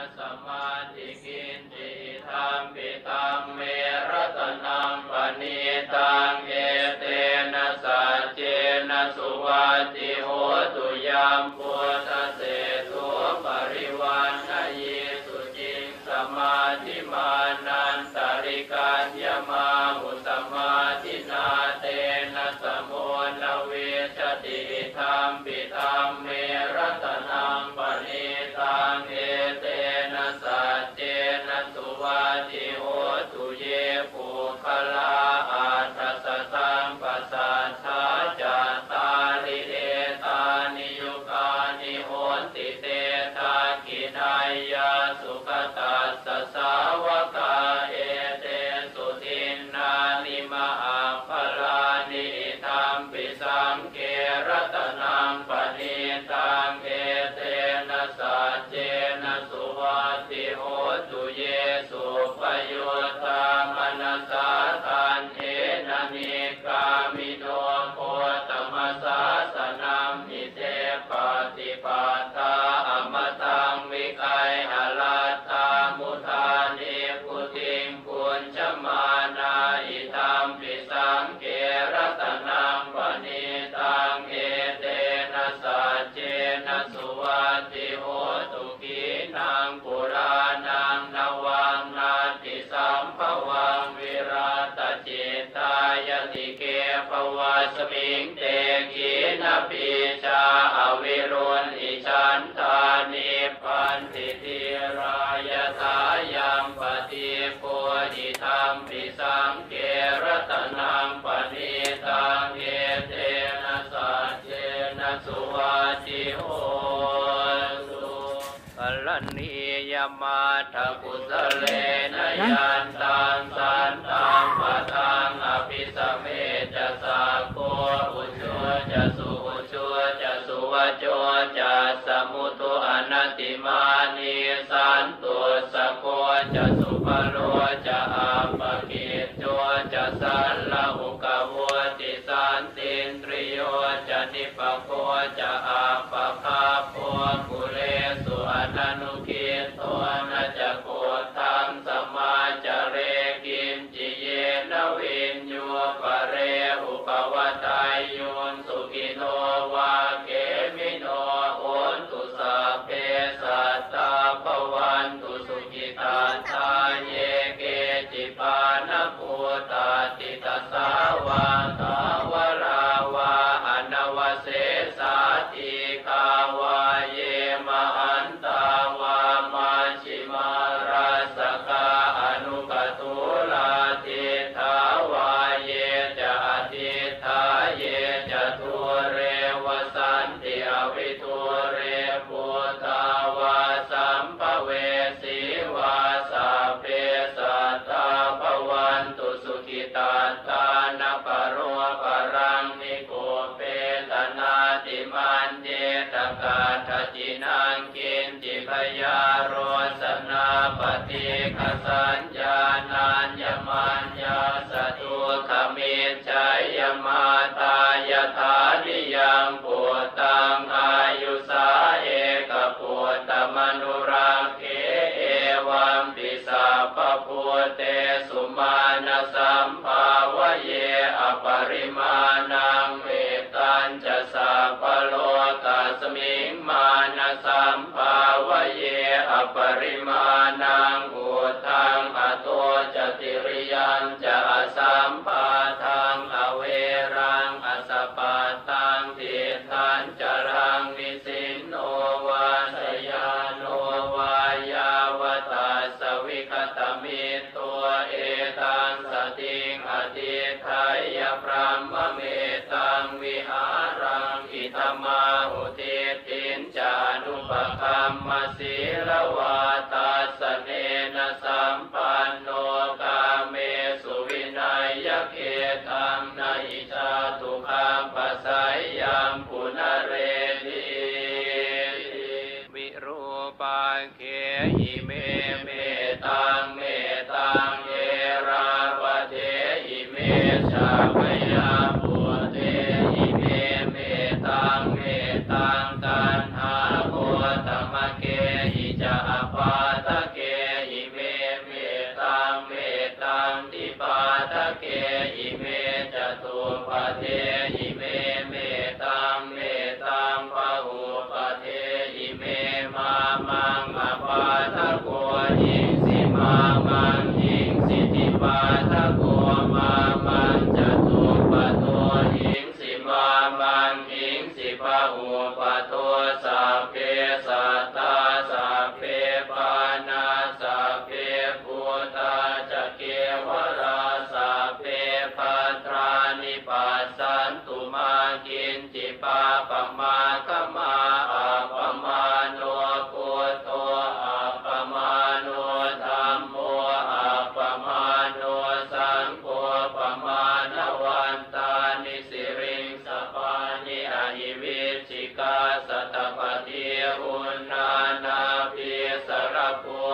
สมาธิกินจิตัมปิตัมเมรัตนังปณิตังเอเตนะสัจเจนะสุวัตติโหตุยามพุทธเสตุปริวันนะเยสุจิงสมาธิมานันตริกัญญมาหุสมาธินาเตนะสมุนเวชติธัมปิธัมเมรัตนังปณิตังเอเตนะสัจเจนะสุวัตติโหตุเยปุคลาอัตถสัสสังปัสสัทธาจัตตาริเอตานิยุกานิโหติเตทากินายาสุขตัสสะสาวกาเอเตสุทินนานิมหาภลานิธัมปิสังเกรัตนังปณิตังเอเตนะสัจเจนะสุวัตติโหตุเยสุปยุตตามนัสสาทันเทนะนิกามิโนโคตมัสสาสนัมหิเตปฏิปาตาอมตังวิกัยหลัตตามุทานิพุติงปุญชมานาอิธัมปิสังเกรัตนังปณิตังเอเตนะสัจเจนะสุวัตติโหตุกีนังปุรานังนวังนาติสัมภวังวิราตจิตตายติเกภวะสมิงเตกีนะปิชาอวิรุณอิชันทานิปันติทิรายทายังปฏิปุญิธัมปิสังเกรัตนังปณิตังเอเตนะสัจเจนะสุวัตติโหตุกัลลียมาทกุสเลนะยันตังสันตังปะทังอภิสเมจะสาโกอุชุจะสุอุชุจะสุวะโจจะสมุตุอนัตติมานิสันตุสโกจะสุปโรจะอาปะกิจโจจะสัลละหุกโวติสันตินตริโยจะนิปโกจะอาปะคาโพกุเลสุอนันุกิตโตนะจะโกตังสมาจเรกินจิเยนะวินโยปะเรอุปวัตายโยนสุขิโนวาเกมิโนโอนตุสัพเพสัตตาภวันตุสุขิตาทาเยเกจิปานภูตาติตัสสาวาตาวราวาอนวเสสาติกาวาเยมหันตาวามาชิมาราสกาอนุกตุลาทิทาวาเยจะอธิทาเยจะทุเรวสันติอวิทุเรปุตาวาสัมภเวสีวาสัพเพสัตตาภวันตุสุขิตาตานะปโรปรังนิโกเปตนาติมันเจตกาทจินังกินจิพยาโรสนาปฏิคสัญญานัญญมัญญาสตุขมิจฉายมาตายถานิยังปุตตังอายุสาเอกปุตตมนุรังเขเอวัมปิสัพพพุเตสุมาณสัมภาวะเยอปริมาณังเวตัญจะสัพพโลกัสมิงมาณสัมภาวะเยอปริมาณังอุทังอโตจติริยัญจะอสัมปาทังอเวรังอสปาตังทิทัญจรังนิสินโนวาสยานโนวายาวตาสวิคตมิตัวเอตังสติงอธิไทยพรหมเมตังวิหารังอิธมาหุติตินจานุปคัมมศีลวาตาสเนนะสัมปันโนกาเมสุวินัยเกตังนาอิชาตุคัมปัสสยัมปุณเรติวิรูปังเขหิเมเมตังเมตังเอราวเทหิเมชาพยาปุเตหิเมเมตังเมตังตันหาโคตมะเกหิจะอปา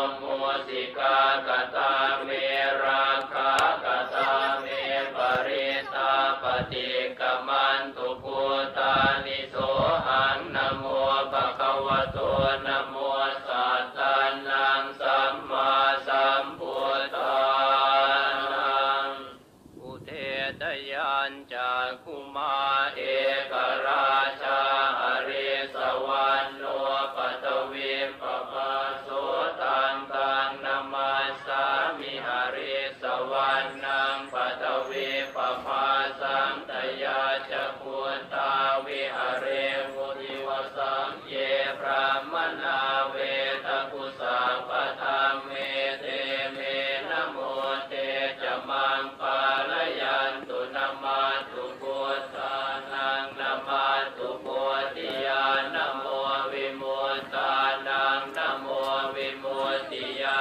โมสิกากตาเมราคากตาเมปริตาปฏิกมันตุพุตานิโสหังนะโมภะคะวะโตนะโมสัตตานังสัมมาสัมพุทธานังอุเทตยัญจากขุมาเอกราชาหริสวรรณโนปัตวิมปปาโสตังตังนามาสามิหริสวรรณังปัตวิปปาสังตยาจะพุทธาวิหเรมุติวสังเยพระมนาเวทกุสัพพธรรมเมเตเมนะโมเตจะมังปาลยันตุนามาตุพุทธานังนามาตุโพธิญาณนะโมวิมุตตานังนะโมวิมุตติญา